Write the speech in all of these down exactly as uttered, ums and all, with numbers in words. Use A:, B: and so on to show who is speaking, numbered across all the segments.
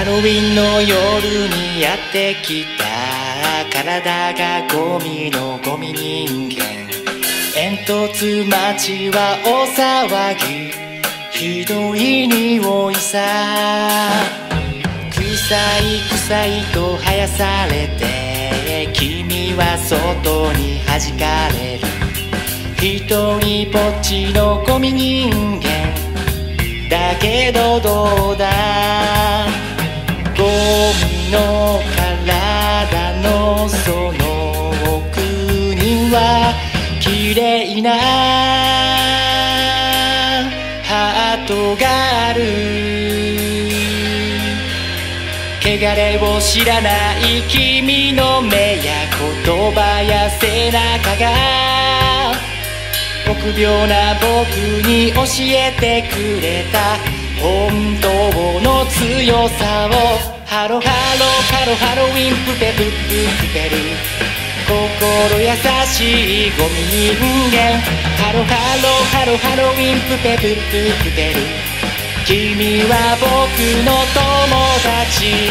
A: ロウィンの夜にやってきた体がゴミのゴミ人間。煙突町は大騒ぎ、ひどい匂いさ。臭い臭いと生やされて君は外に弾かれる。ひとりぼっちのゴミ人間だけどどうだ。ゴミの体のその奥には綺麗なハートがある。汚れを知らない君の目や言葉や背中が臆病な僕に教えてくれた本当の強さを。ハロハロハロハロウィンプペプププペル、心優しいゴミ人間。ハロハロハロハロウィンプペプププペル、君は僕の友達。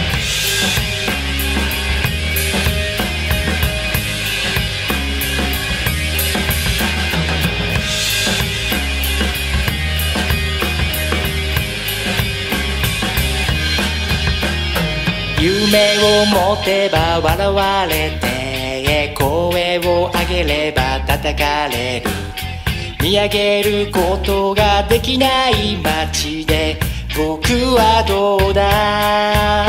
A: 夢を持てば笑われて、声を上げれば叩かれる。見上げることができない街で僕はどうだ。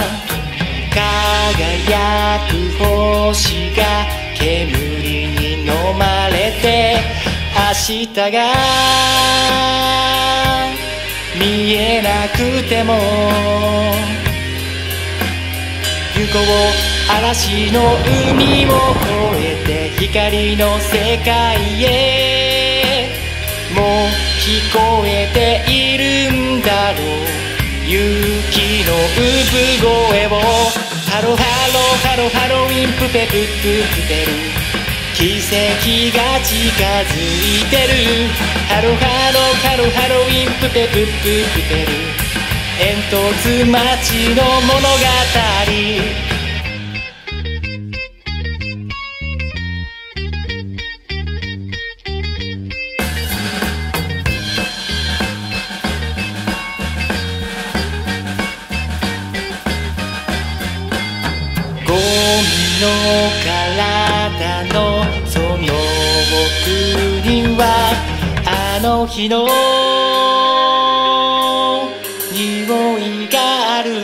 A: 輝く星が煙に飲まれて明日が見えなくても行こう嵐の海を越えて光の世界へ。もう聞こえているんだろう勇気の産声を。ハロハロハロハロウィンプペプププペル、奇跡が近づいてる。ハロハロハロハロウィンプペプププペル、煙突町の物語。ゴミの体のその奥にはあの日の匂いがある。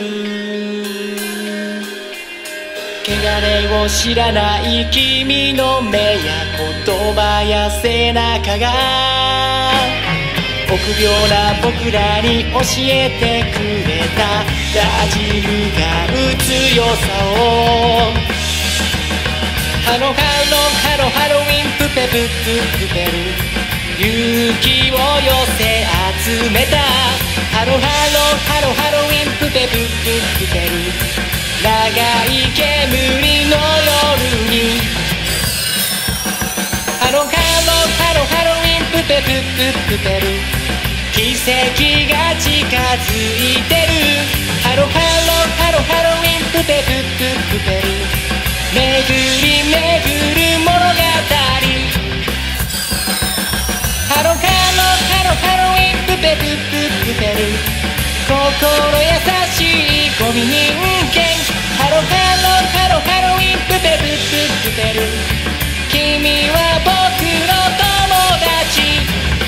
A: 汚れを知らない君の目や言葉や背中が臆病な僕らに教えてくれた立ち向かう強さを。ハロハロハロハロウィンプペプププペル、勇気を寄せ集めた。ハロハロハロハロウィンプペプププペル、長い煙の夜に。ハロハロハロハロウィンプペプププペル、奇跡が近づいてる。ハロハロハロハロウィンプペプププペル、巡り巡る物語。ハロハロハロハロウィンプペプププペル、心優しいゴミ人間。ハロハロハロハロウィンプペプププペル、君は僕の友達。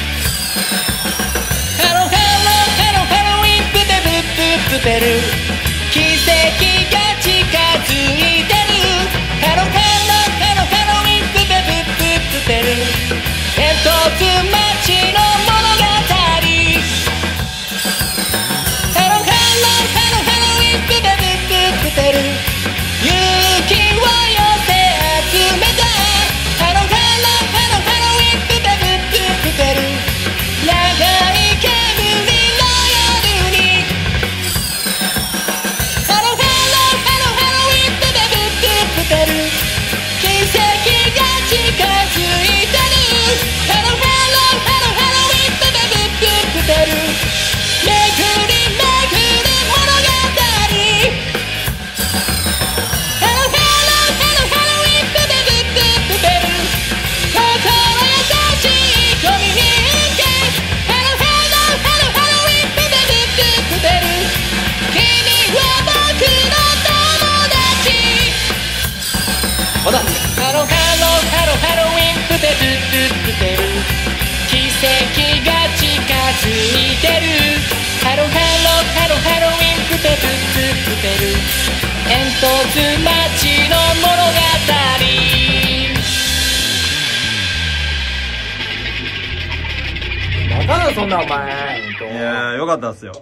A: ハロハロハロハロウィンプペププペル、奇跡が近づいてる。ハロハロハロハロウィンプペププペル、煙突町の物語。ハロハロハロハロウィンプペププペル、勇気を寄せ集めた。ハロハロハロハロウィンプペププペル、長い煙の夜に。 町の物語。
B: バカだそんなお前。
C: いやーよかったっすよ。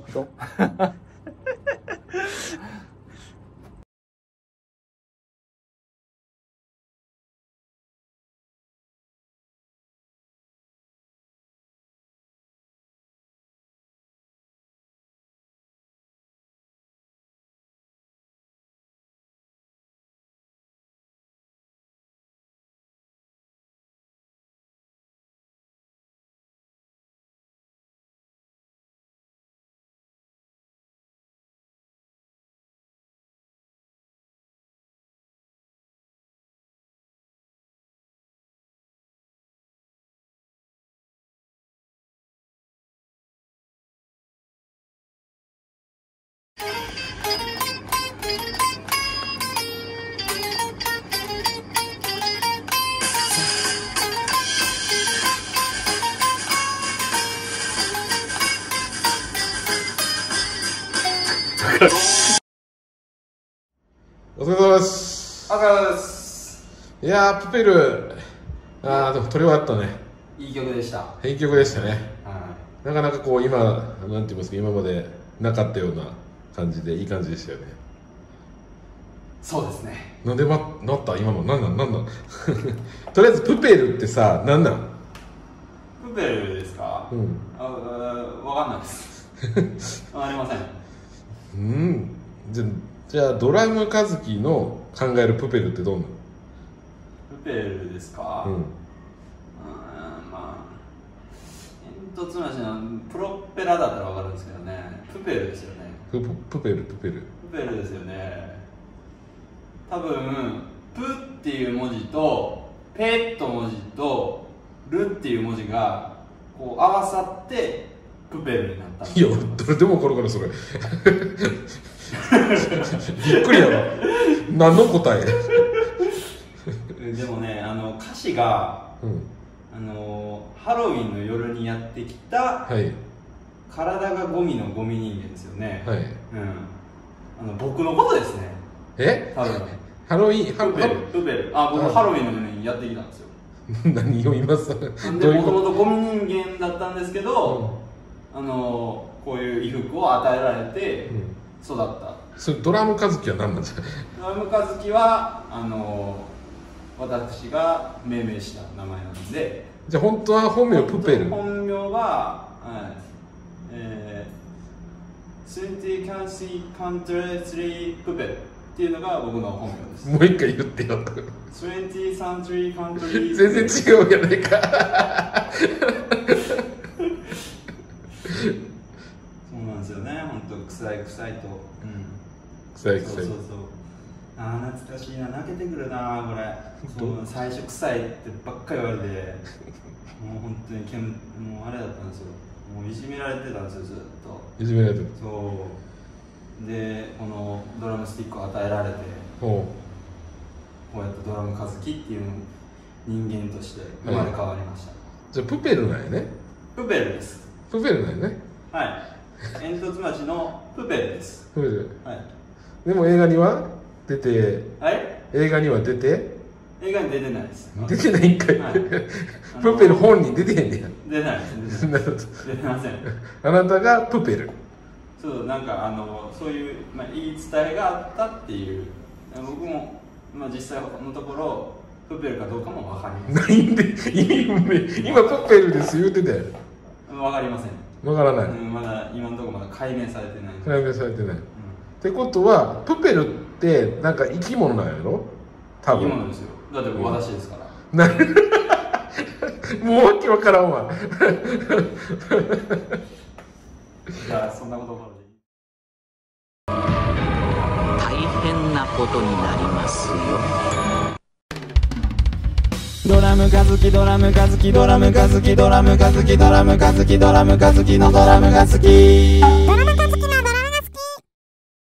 D: お疲れ様です。
E: お疲れ様です。
D: いやー、プペル、あー、でも撮り終わったね。
E: いい曲でした。
D: 編曲でしたね。
E: は
D: なかなかこう、今、なんて言いますか、今までなかったような感じで、いい感じでしたよね。
E: い。そうですね。
D: なんでま、なった今の、なんなん、なんなんとりあえず、プペルってさ、なんなん
E: プペルですか？
D: うん。
E: あ、わかんないです。わかりません。
D: うん。じゃ、じゃあ、ドラムカズキの考えるプペルってどんなの？
E: プペルですか？
D: うん。
E: うーん、まあ、煙突町のプロペラだったらわかるんですけどね。プペルですよね。
D: プ、プペル、プペル。
E: プペルですよね。多分、プっていう文字と、ペッと文字と、ルっていう文字が、こう合わさって、プペルになったんです
D: いや、どれでも分かるからそれびっくりやわ。何の答え
E: でもね、あの歌詞が、
D: うん、
E: あのハロウィンの夜にやってきた、
D: はい、
E: 体がゴミのゴミ人間ですよね。
D: はい、
E: うん、あの僕のことですね。
D: え
E: 多分
D: ハロウィン、
E: プペル、プペル、あ、僕ハロウィンの夜にやってきたんですよ。
D: 何を今さ、
E: でもともとゴミ人間だったんですけど、うん、あのこういう衣服を与えられて育った、うん、
D: それドラムカズキは何なんですか？
E: ドラムカズキはあの私が命名した名前なんで。
D: じゃあ本当は本名プペル？
E: 本名は、はい、えー、トゥエンティー Country Country プペルっていうのが僕の本名です。
D: もう一回言ってよ。
E: トゥエンティー Country Country
D: 全然違うじゃないか。
E: そうなんですよね、本当臭い臭いと、うん、
D: 臭い臭い。
E: そうそうそう。ああ懐かしいな、泣けてくるなこれ。そう最初臭いってばっかり言われて、もう本当にけんもうあれだったんですよ。もういじめられてたんですよ、ずっと。
D: いじめられてる。
E: そうで、このドラムスティックを与えられて、こうやってドラムカズキっていう人間として生まれ変わりました。はい、
D: じゃあプペルなんやね。
E: プペルです。
D: プペルなんやね。はい、
E: 煙突町のプペルです。
D: プペル。
E: はい。
D: でも映画には出て、
E: はい？
D: 映画には出て、
E: 映画に出てないです。
D: 出てないんかい。はい、プペル本人出てへんねや。
E: 出ないです。出てません。
D: あなたがプペル。
E: そう、なんかあのそういう、まあ、言い伝えがあったっていう。僕も、まあ、実際のところプペルかどうかも分かりません。
D: ないんで、今プペルです言うてたやん。
E: 分かりません。
D: 分からない。
E: うん、まだ今のところまだ解明されてない。
D: 解明されてない。うん、ってことはプペルってなんか生き物なんやろ？多分。生き物ですよ。だって私ですから。なもうわけわからんわ。
E: じゃあそんなことからでいい。
A: 大変なことになりますよ。
B: ドラムが好き、ドラムが好き、ドラムが好き、ドラムが好き、ドラムが好き、ドラムが好きのドラムが好き。ドラムが好きのドラム